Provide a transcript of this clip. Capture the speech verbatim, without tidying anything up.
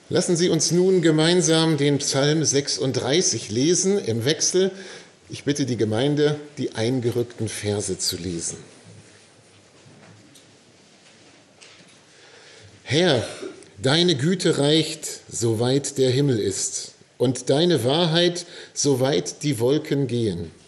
Lassen Sie uns nun gemeinsam den Psalm sechsunddreißig lesen im Wechsel. Ich bitte die Gemeinde, die eingerückten Verse zu lesen. Herr, deine Güte reicht, soweit der Himmel ist, und deine Wahrheit, soweit die Wolken gehen.